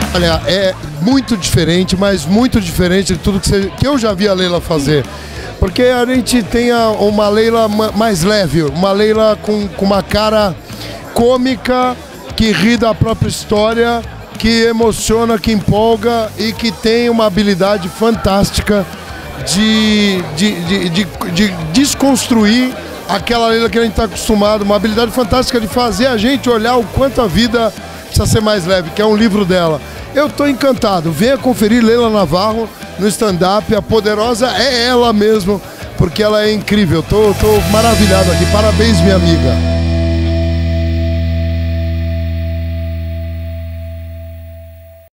Olha, é muito diferente, mas muito diferente de tudo que eu já vi a Leila fazer. Porque a gente tem uma Leila mais leve, uma Leila com uma cara cômica, que ri da própria história, que emociona, que empolga e que tem uma habilidade fantástica de desconstruir aquela Leila que a gente está acostumado, uma habilidade fantástica de fazer a gente olhar o quanto a vida precisa ser mais leve, que é um livro dela. Eu estou encantado, venha conferir Leila Navarro no stand-up, a poderosa é ela mesmo, porque ela é incrível, tô maravilhado aqui, parabéns minha amiga.